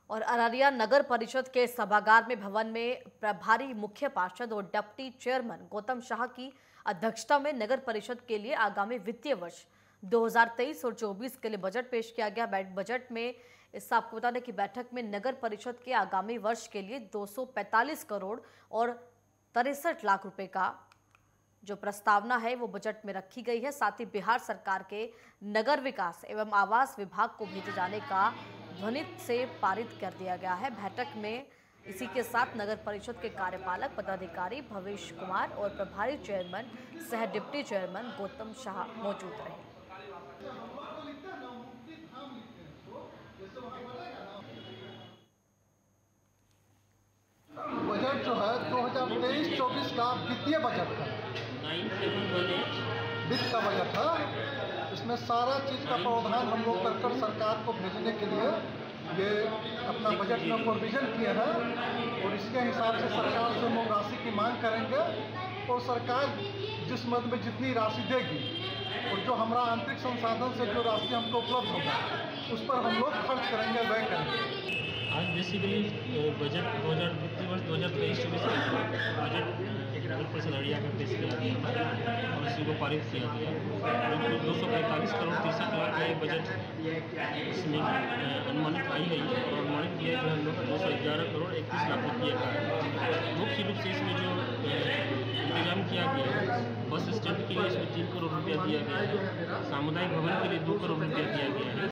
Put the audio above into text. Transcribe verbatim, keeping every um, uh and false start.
और अररिया नगर परिषद के सभागार में भवन में प्रभारी मुख्य पार्षद और डिप्टी चेयरमैन गौतम शाह की अध्यक्षता में नगर परिषद के लिए आगामी वित्तीय वर्ष दो हज़ार तेईस और चौबीस के लिए बजट पेश किया गया। बजट में इस आपको बता दें कि बैठक में नगर परिषद के आगामी वर्ष के लिए दो सौ पैंतालीस करोड़ और तिरसठ लाख रुपए का जो प्रस्तावना है वो बजट में रखी गई है। साथ ही बिहार सरकार के नगर विकास एवं आवास विभाग को भेजे जाने का ध्वनित से पारित कर दिया गया है। बैठक में इसी के साथ नगर परिषद के कार्यपालक पदाधिकारी भवेश कुमार और प्रभारी चेयरमैन सह डिप्टी चेयरमैन गौतम शाह मौजूद रहे। बजट जो है दो हज़ार तेईस चौबीस का वित्तीय बजट है, वित्त का बजट है। इसमें सारा चीज़ का प्रावधान हम लोग कर कर सरकार को भेजने के लिए ये अपना बजट में प्रोविजन किए हैं और इसके हिसाब से सरकार से हम लोग राशि की मांग करेंगे और सरकार जिस मद में जितनी राशि देगी और जो हमारा आंतरिक संसाधन से जो राशि हमको उपलब्ध होगा उस पर हम लोग खर्च करेंगे, व्यय करेंगे। आज बेसिकली बजट दो हज़ार वित्तीय वर्ष दो हज़ार तेईस चौबीस का बजट नगर परिषद अररिया में पेश किया गया और इसी को पारित किया गया। जो दो सौ पैंतालीस करोड़ तिरसठ लाख का बजट इसमें अनुमानित आई गई है और अनुमानित किया जो हम लोग दो सौ ग्यारह करोड़ इक्कीस लाख रुपये का है। मुख्य रूप से इसमें जो इंतजाम किया गया है, बस स्टैंड के लिए इसमें तीन करोड़ रुपया दिया गया है, सामुदायिक भवन के लिए दो करोड़ रुपया दिया गया है।